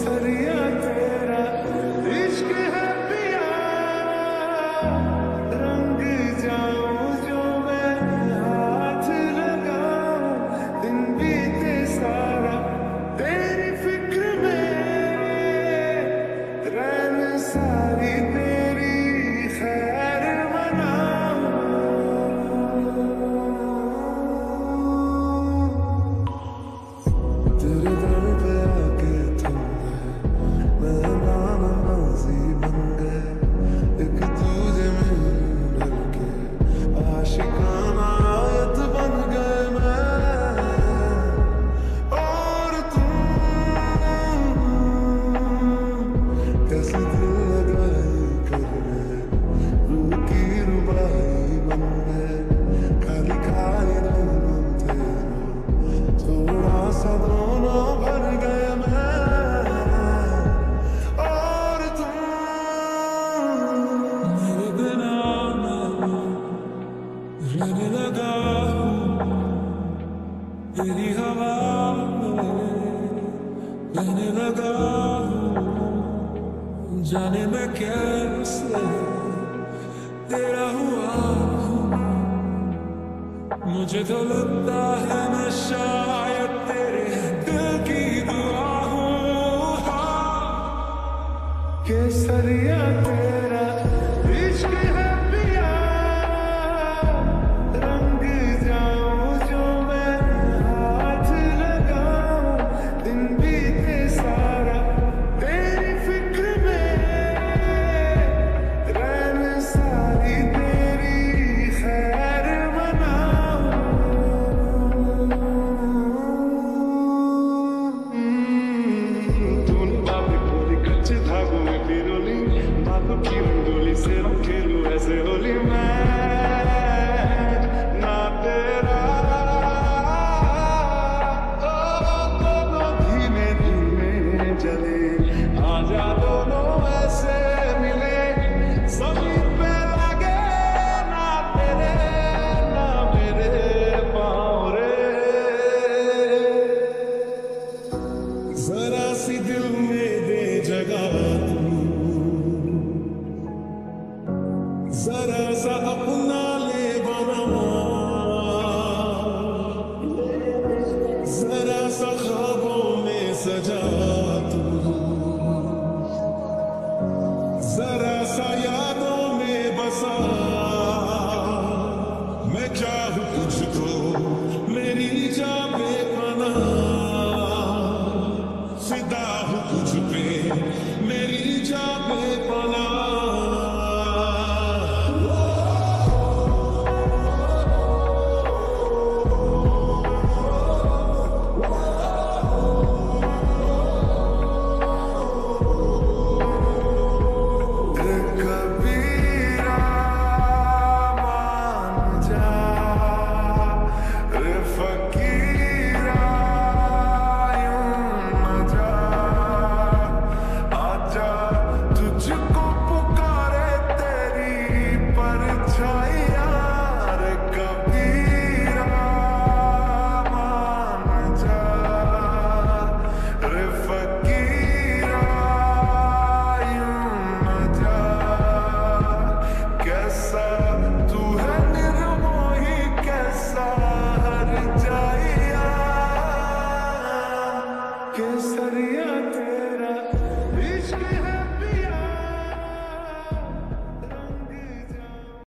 केसरिया तेरा इश्क है पिया, रंग जाऊं जो मैं हाथ लगाऊं, दिन बीते सारा तेरी फिक्र में, रैन सारी तेरी खैर मनाऊं। तेरे दर पे आके थम गए, मैं नामाज़ी बन गए, एक दूजे में डर के आशिकाना आयत बन गए मैं और तुम। कैसे दिल लगाई कर गए, रूह की रुबाई बन गए, खाली खाली दोनों तेरे, थोड़ा सा दोनों भर गए मैं और तुम। मेरे बिना मैं रहने लगा हूँ, तेरी हवा में रहने लगा हूँ, जाने मैं कैसे तेरा हुआ हूँ। मुझे तो लगता है मैं शायद तेरे दिल की दुआ हूँ। केसरिया तेरा इश्क है पिया, रंग जाऊं जो मैं हाथ लगाऊं, दिन बीते सारा तेरी फिक्र में, रैन सारी तेरी खैर मनाऊं। तूने बातें खोली कच्चे धागों में पिरोली, बातों की रंगोली से खेलूं ऐसे होली मैं।